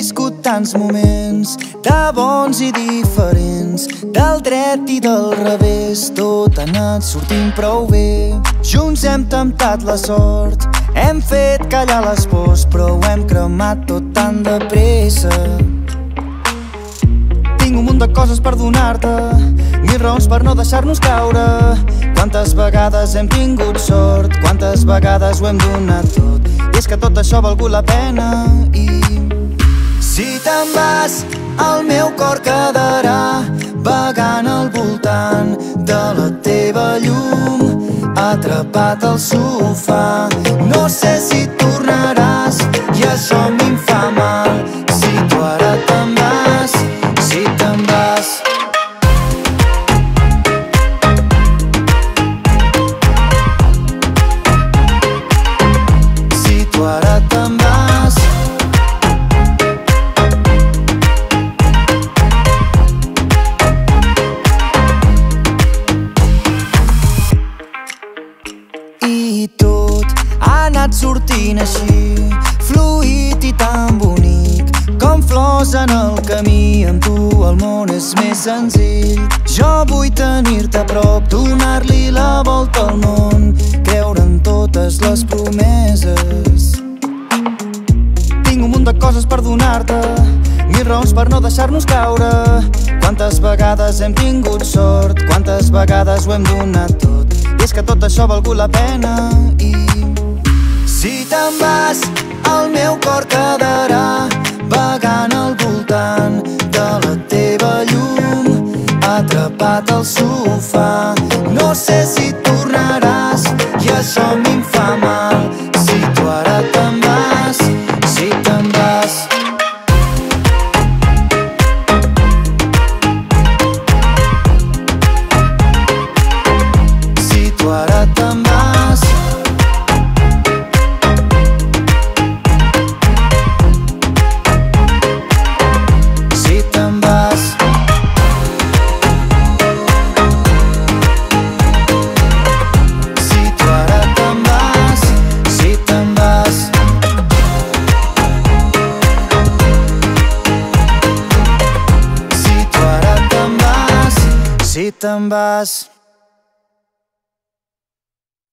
viscut tants moments, de bons i diferents, del dret i del revés, tot ha anat sortint prou bé. Junts hem temptat la sort, hem fet callar les pors, però ho hem cremat tot tan de pressa. Tinc un munt de coses per donar-te, mil raons per no deixar-nos caure. Quantes vegades hem tingut sort, quantes vegades ho hem donat tot, i és que tot això ha valgut la pena. I si te'n vas, el meu cor quedarà vagant al voltant de la teva llum, atrapat al sofà. No sé si tornaràs i això a mi em fa mal. Si tu ara te'n vas, si te'n vas. Si tu ara te'n vas. I tot ha anat sortint així, fluid i tan bonic, com flors en el camí. Amb tu el món és més senzill. Jo vull tenir-te a prop, donar-li la volta al món, creure en totes les promeses. Tinc un munt de coses per donar-te, mil raons per no deixar-nos caure. Quantes vegades hem tingut sort, quantes vegades ho hem donat tot, i és que tot això ha valgut la pena. I si te'n vas, el meu cor quedarà vagant al voltant de la teva llum, atrapat al sofà. No sé si tornaràs i això a mi em fa mal. Si tu ara te'n vas, si te'n vas. Si tu ara te'n vas. Si te'n vas. Si tu ara te'n vas. Si te'n vas. Si tu ara te'n vas. Si te'n vas.